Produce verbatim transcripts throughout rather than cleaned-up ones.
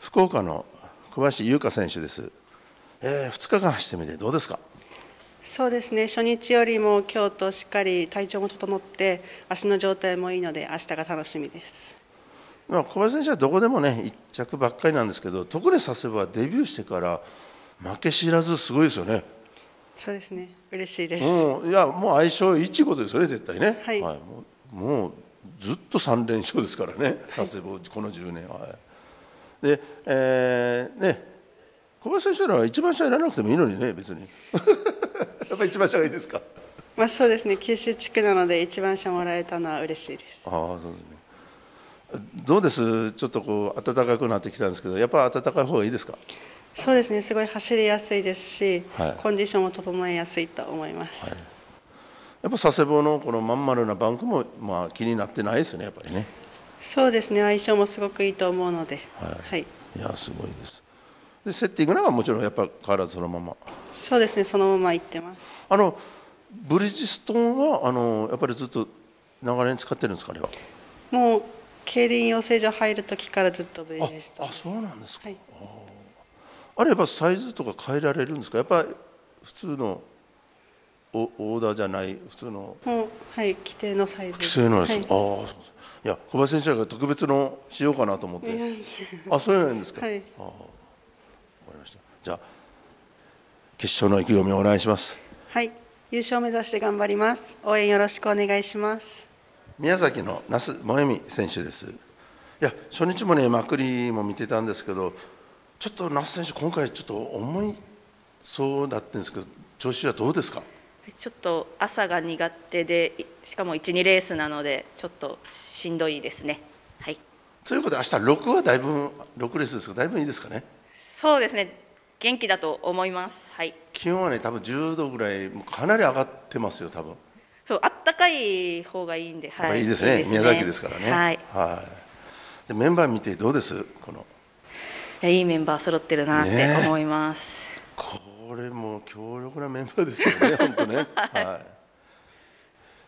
福岡の小林優香選手です。えー、ふつかかん走ってみてどうですか？ そうですね、初日よりも今日としっかり体調も整って、足の状態もいいので、明日が楽しみです。 まあ、小林選手はどこでもね、いっ着ばっかりなんですけど、特に佐世保はデビューしてから負け知らず、すごいですよね。 そうですね、嬉しいです。 もういやもう相性いいことですよね、絶対ね。 はい、 はい、もうもうずっとさん連勝ですからね、佐世保、このじゅうねんは。で、えーね、小林選手らは一番下やらなくてもいいのにね、別に。やっぱり一番下がいいですか？ まあそうですね、九州地区なので、一番下もらえたのは嬉しいです。 ああ、そうですね。どうです、ちょっとこう暖かくなってきたんですけど、やっぱ暖かい方がいいですか？ そうですね、すごい走りやすいですし、 はい、 コンディションも整えやすいと思います。はい、 やっぱ佐世保のこのまん丸なバンクもまあ気になってないですね、やっぱりね。 そうですね、相性もすごくいいと思うので、 はい、 はい、 いやすごいです。でセッティングなんかもちろんやっぱ変わらずそのまま。 そうですね、そのままいってます。 あのブリヂストンはあのやっぱりずっと長年使ってるんですか、あれは。 もう競輪養成所入る時からずっとブリヂストンです。 あ、そうなんですか。はい、あ, あれやっぱサイズとか変えられるんですか？やっぱり普通のオーダーじゃない普通の。 もうはい、規定のサイズ。 規定のです。はい、ああ、そうです。いや小林選手が特別のしようかなと思って。あ、そうなんですか。はい。ああ、わかりました。じゃあ決勝の意気込みをお願いします。 はい、優勝を目指して頑張ります。応援よろしくお願いします。 宮崎の那須萌実選手です。いや初日もね、まくりも見てたんですけど、ちょっと那須選手今回ちょっと重いそうだったんですけど、調子はどうですか？ ちょっと朝が苦手で、しかもいち、にレースなのでちょっとしんどいですね。はい。 ということで明日ろくはだいぶろくレースですがだいぶいいですかね。 そうですね。元気だと思います。はい。 気温はね多分じゅうどぐらいかなり上がってますよ多分。 そう、あったかい方がいいんで、 はい。いいですね。いいですね、宮崎ですからね。はい。はい。でメンバー見てどうですこの。 いやいいメンバー揃ってるなって思います。 ね、これも強力なメンバーですよね本当ね。はい。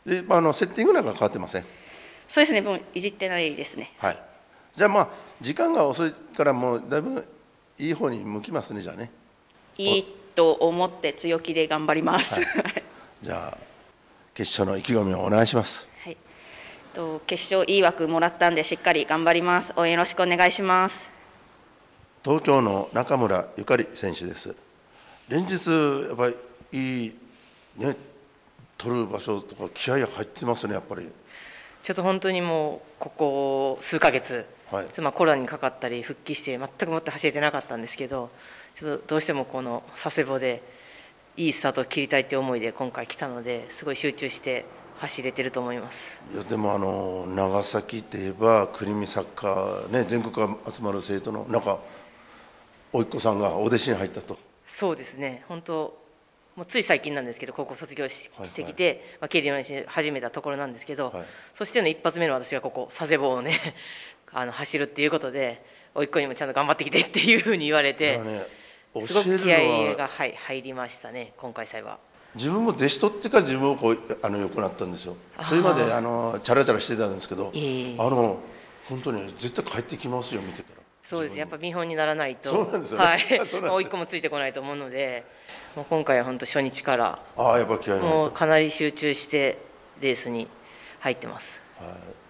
であのセッティングなんか変わってません？ そうですね。もういじってないですね。 はい。じゃあまあ時間が遅いからもうだいぶいい方に向きますねじゃあね。 いいと思って強気で頑張ります。はい、 じゃあ決勝の意気込みをお願いします。 はい。と決勝いい枠もらったんでしっかり頑張ります。応援よろしくお願いします。 東京の中村ゆかり選手です。連日やっぱりいいね取る場所とか気合い入ってますねやっぱり。 ちょっと本当にもうここ数ヶ月、はい、まあコロナにかかったり復帰して全くもって走れてなかったんですけど、ちょっとどうしてもこの佐世保でいいスタートを切りたいという思いで今回来たので、すごい集中して走れてると思います。 いやでもあの長崎といえば国見サッカーね、全国が集まる生徒のなんか甥っ子さんがお弟子に入ったと。 そうですね、本当もうつい最近なんですけど、高校卒業 し,、はいはい、してきて、まあ、競輪を始めたところなんですけど、はい、そしての一発目の私がここ佐世保をねあの走るっていうことで、甥っ子にもちゃんと頑張ってきてっていうふうに言われて、ね、すごく気合が、はい、入りましたね今回祭は。 自分も弟子取ってから自分もこうあの良くなったんですよ。それまであのチャラチャラしてたんですけど、あの本当に絶対帰ってきますよ見てたら。 そうです、やっぱ見本にならないと、 そうなんですよね。 はい、甥っ子もついてこないと思うので、もう今回は本当初日からああやっぱ気合いもうかなり集中してレースに入ってます。 はい、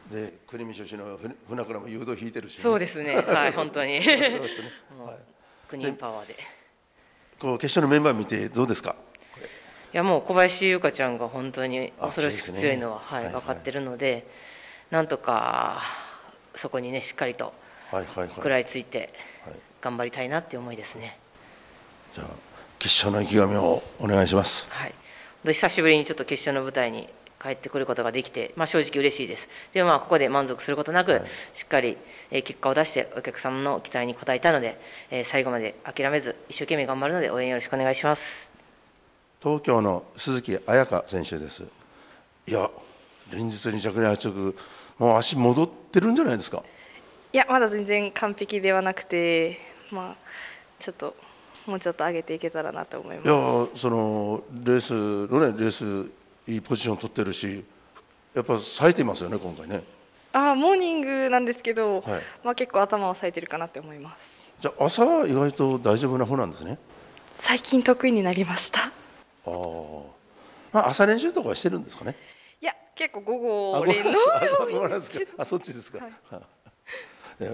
で国見出身の船倉も誘導引いてるし、ね、 そうですね、はい、本当にそうですね、はい、国パワーでこう決勝のメンバー見てどうですか？ いやもう小林優香ちゃんが本当に恐ろしく強いのは、はいはい、分かってるので、なんとかそこにねしっかりと食らいついて頑張りたいなっていう思いですね。 じゃあ決勝の意気込みをお願いします。 はい、久しぶりにちょっと決勝の舞台に帰ってくることができて、まあ、正直嬉しいです。でもまあここで満足することなく、はい、しっかり結果を出してお客様の期待に応えたので、最後まで諦めず一生懸命頑張るので応援よろしくお願いします。 東京の鈴木彩香選手です。いや連日に着に圧着、もう足戻ってるんじゃないですか？ いやまだ全然完璧ではなくて、まあちょっともうちょっと上げていけたらなと思います。 いやそのレースのねレースいいポジション取ってるし、やっぱ冴えてますよね今回ね。 ああモーニングなんですけど、はい、まあ結構頭は冴えてるかなって思います。 じじゃあ朝は意外と大丈夫な方なんですね。 最近得意になりました。 ああ、まあ、朝練習とかはしてるんですかね。 いや結構午あ、 後練のごなんですか。あ、そっちですか。はい、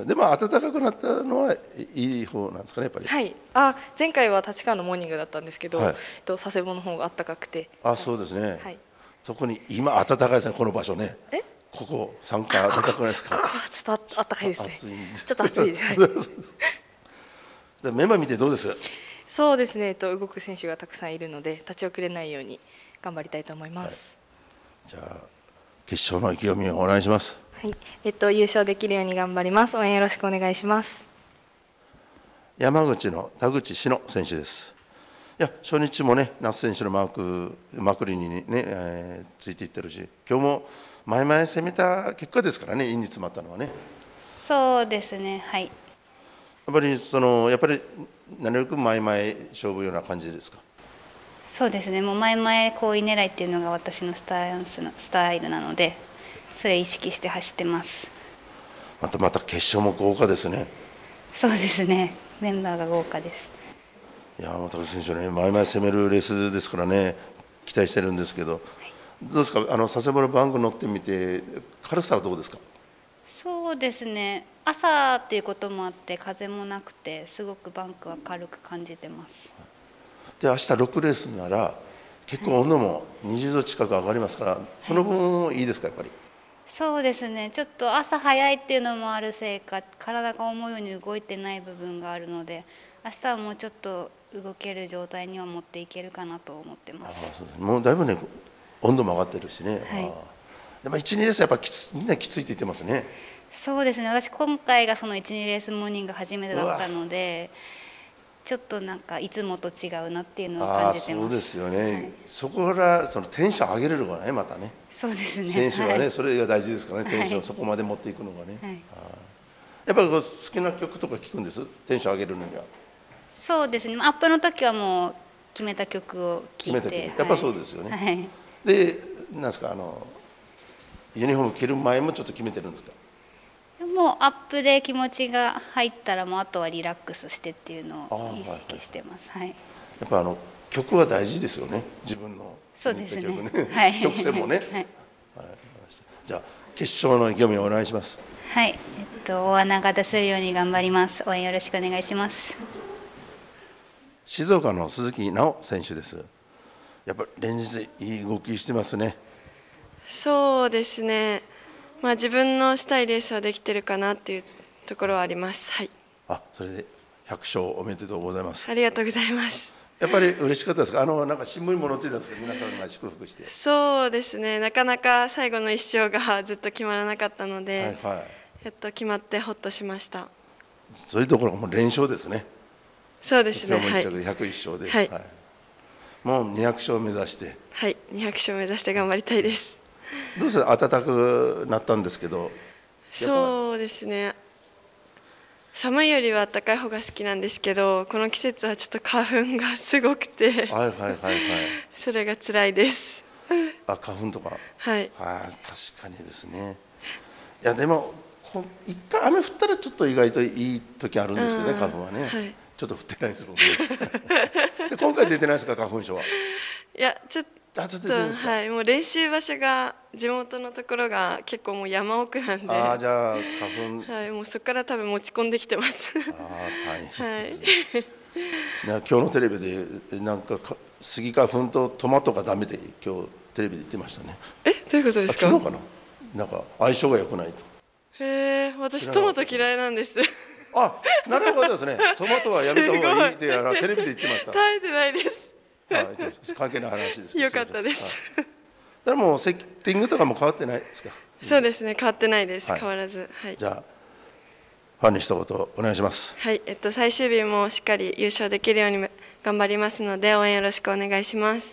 でも暖かくなったのはいい方なんですかね、やっぱり。 はい。あ、前回は立川のモーニングだったんですけど、 はい、 えっと佐世保の方が暖かくて。 あ、そうですね。 はい。そこに今暖かいですね、この場所ね。 え？ ここ参加暖かくないですか。 ここはちょっと暖かいですね。 暑いんです。 ちょっと暑い。はい。 メンバー見てどうです？ そうですね。えっと動く選手がたくさんいるので立ち遅れないように頑張りたいと思います。 はい、じゃあ決勝の意気込みをお願いします。 はい。えっと優勝できるように頑張ります。応援よろしくお願いします。 山口の田口志乃選手です。いや初日もね、那須選手のマークまくりにね、えー、ついていってるし、今日も前々攻めた結果ですからね、インに詰まったのはね。 そうですね、はい。 やっぱりそのやっぱりなるべく前々勝負ような感じですか。 そうですね、もう前々好位狙いっていうのが私のスタンスのスタイルなので、それを意識して走ってます。 またまた決勝も豪華ですね。 そうですね、メンバーが豪華です。 いや、田口選手ね、前々攻めるレースですからね、期待してるんですけど、はい、どうですか、あの佐世保のバンク乗ってみて、軽さはどうですか。 そうですね、朝っていうこともあって、風もなくて、すごくバンクは軽く感じてます。 で、明日ろくレースなら、結構温度もにじゅうど近く上がりますから、その分、いいですか、やっぱり。 そうですね、ちょっと朝早いっていうのもあるせいか、体が思うように動いてない部分があるので、明日はもうちょっと動ける状態には持っていけるかなと思ってます。 あ、そうです。もうだいぶね、温度も上がってるしね。はい、でもいち、にレースやっぱきつみんなきついって言ってますね。 そうですね、私今回がそのいち、にレースモーニング初めてだったので、ちょっとなんかいつもと違うなっていうのを感じてます。 そうですよね。はい、そこからそのテンション上げれるからね、またね。 そうですね。 選手はね、はい、それが大事ですからね、テンション、はい、そこまで持っていくのがね。はい、やっぱり好きな曲とか聞くんです。テンション上げるのには。 そうですね。アップの時はもう決めた曲を聴いて、 てやっぱそうですよね。 はい、 で、なんですか、あのユニフォーム着る前もちょっと決めてるんですか。 もうアップで気持ちが入ったらもうあとはリラックスしてっていうのを意識してます。はい、はい。 やっぱあの曲は大事ですよね。自分のそうですね。 はい、曲線もね。はい。はい、じゃあ決勝の意気込みをお願いします。 はい。えっと大穴が出せるように頑張ります。応援よろしくお願いします。 静岡の鈴木直選手です。やっぱり連日いい動きしてますね。 そうですね。まあ自分のしたいレースはできてるかなっていうところはあります。はい。 あ、それでひゃく勝おめでとうございます。 ありがとうございます。 やっぱり嬉しかったですか。あのなんか新聞にも載ってたんですけど、皆さんが祝福して。 そうですね。なかなか最後の一勝がずっと決まらなかったので、はいはい、やっと決まってほっとしました。 そういうところがもう連勝ですね。 そうですね。 今日も一着でひゃくいっ勝で、 はいはい、もうにひゃく勝目指して。 はい、にひゃく勝目指して頑張りたいです。 どうせ暖かくなったんですけど。 そうですね。寒いよりは暖かい方が好きなんですけど、この季節はちょっと花粉がすごくて、はいはいはいはい、 それが辛いです。 あ、花粉とか。 はい。 あ、確かにですね。いやでも一回雨降ったらちょっと意外といい時あるんですけどね、花粉はね。はい、ちょっと降ってないです僕。で今回出てないですか、花粉症は。 いやちょっと。あ、ちょっとはい、もう練習場所が地元のところが結構もう山奥なんで、 あ、じゃあ花粉、 はい、もうそこから多分持ち込んできてます。あ、 大変ですね。はい、今日のテレビでなんかスギ花粉とトマトがダメで今日テレビで言ってましたね。 え、どういうことですか。 昨日かな。なんか相性が良くないと。 へえ、私トマト嫌いなんです。 あ、なるほどですね。トマトはやめた方がいいってテレビで言ってました。 耐えてないです。 関係ない話です。 よかったです。 でもセッティングとかも変わってないですか。 そうですね、変わってないです。変わらず。はい。 じゃあファンに一言お願いします。 はい、えっと最終日もしっかり優勝できるように頑張りますので応援よろしくお願いします。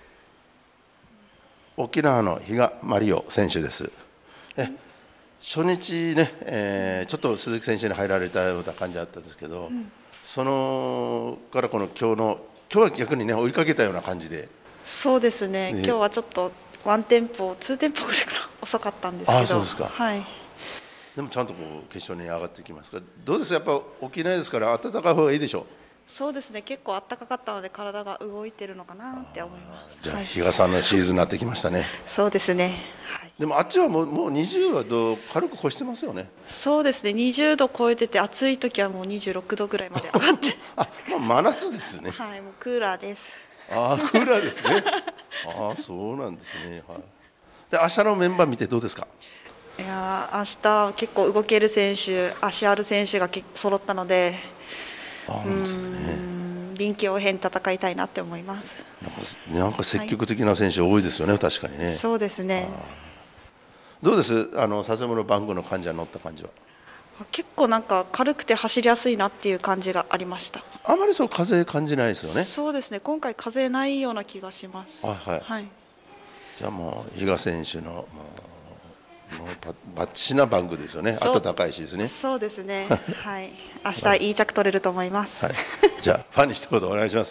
沖縄の比嘉真理央選手です。え、初日ね、えー、ちょっと鈴木選手に入られたような感じだったんですけど、うん、そのからこの今日の今日は逆にね追いかけたような感じで。 そうですね、今日はちょっとワンテンポツーテンポぐらいから遅かったんですけど。 あ、そうですか。 はい。 でもちゃんとこう決勝に上がってきますが、どうですか、やっぱ沖縄ですから暖かい方がいいでしょう。 そうですね、結構暖かかったので体が動いてるのかなって思います。 じゃあ比嘉さんのシーズンになってきましたね。 そうですね、はい、 でもあっちはもうもうにじゅうはどう軽く越してますよね。 そうですね、にじゅうど超えてて暑い時はもうにじゅうろくどぐらいまで上がってあ、まあ、真夏ですね。 はい、もうクーラーです。 ああ、クーラーですね。ああ、そうなんですね。はい。で、明日のメンバー見てどうですか。 いやー、明日結構動ける選手、足ある選手がけ揃ったので、 ああ、ですね。 臨機応変戦いたいなって思います。 なんか、なんか積極的な選手多いですよね、はい、確かにね。 そうですね。 どうです、あの佐世保のバンクの患者乗った感じは。 結構なんか軽くて走りやすいなっていう感じがありました。 あまりそう風感じないですよね。 そうですね、今回風ないような気がします。 はいはい。はい、じゃあもう比嘉選手のもうもうバッチリなバンクですよね。暖かいしですね。 そうですね。はい。明日いい着取れると思います。 はい、じゃあファンに一言お願いします。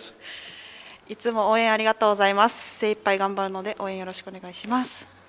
いつも応援ありがとうございます。精一杯頑張るので応援よろしくお願いします。